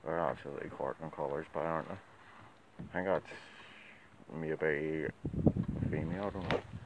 They're absolutely corking colours by, aren't they? I think that's maybe a female, I don't know.